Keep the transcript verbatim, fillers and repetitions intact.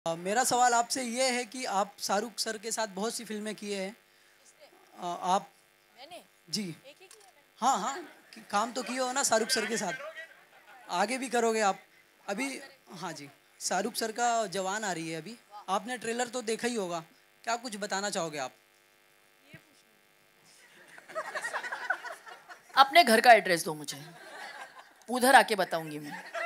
अ, मेरा सवाल आपसे ये है कि आप शाहरुख सर के साथ बहुत सी फिल्में किए हैं। अ, आप मैंने जी एक ही किया मैंने। हाँ हाँ कि- काम तो किए हो ना शाहरुख सर के साथ, आगे भी करोगे आप अभी। हाँ जी, शाहरुख सर का जवान आ रही है अभी, आपने ट्रेलर तो देखा ही होगा, क्या कुछ बताना चाहोगे आप? अपने घर का एड्रेस दो मुझे, उधर आके बताऊंगी मैं।